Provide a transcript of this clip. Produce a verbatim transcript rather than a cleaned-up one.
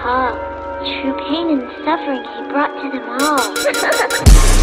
Paul, true pain and suffering he brought to them all.